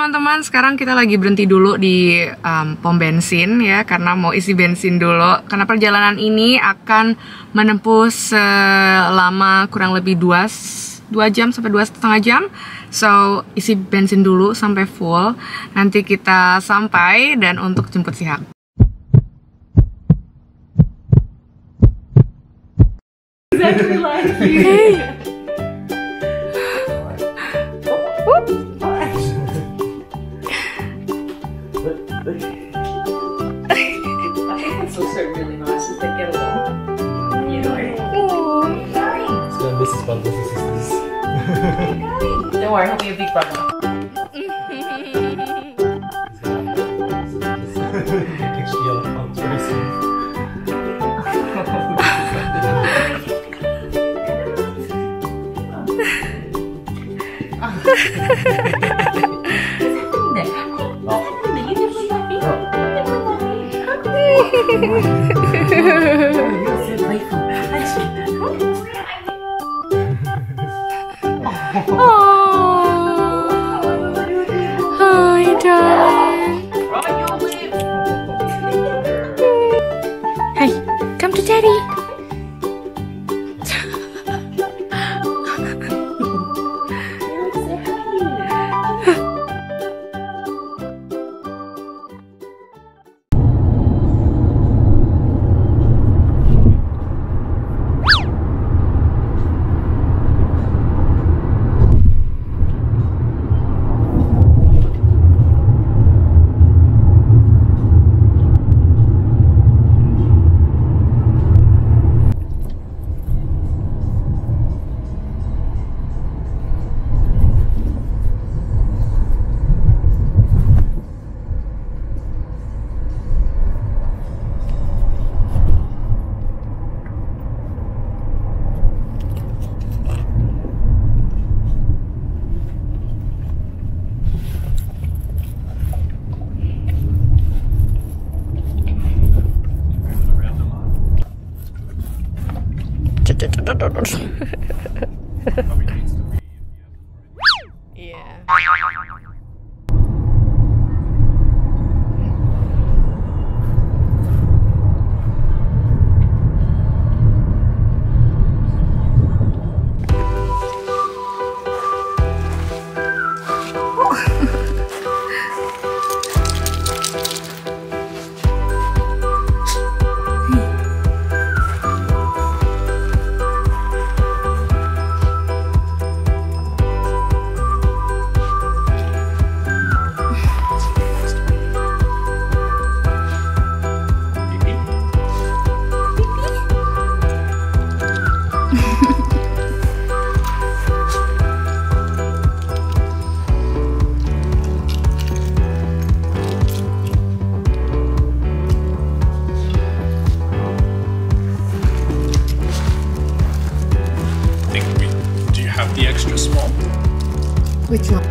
teman-teman, sekarang kita lagi berhenti dulu di pom bensin ya, karena mau isi bensin dulu. Karena perjalanan ini akan menempuh selama kurang lebih 2 jam sampai 2,5 jam. So, isi bensin dulu sampai full. Nanti kita sampai dan untuk jemput si Haku. Exactly like you. It's also really nice as they get along. You know. Let's go. This is brothers and sisters. Don't worry, he'll be a big brother. Extra yellow pumps very soon. Hi, darling. Hey, come to daddy. Yeah. Do you have the extra small? Which one?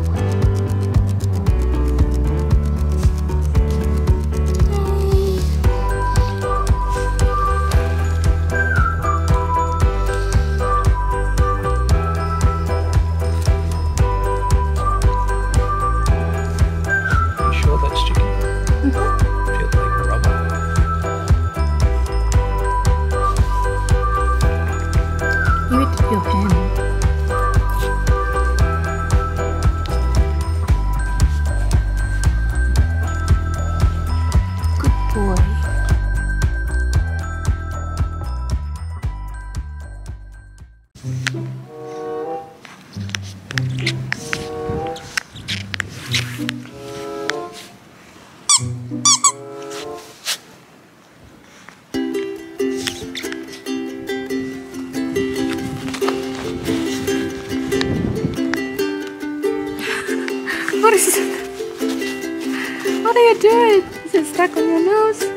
You sure that's chicken? Feels like rubber. Give it to your hand. Boy. What is it? What are you doing? Is it stuck on your nose?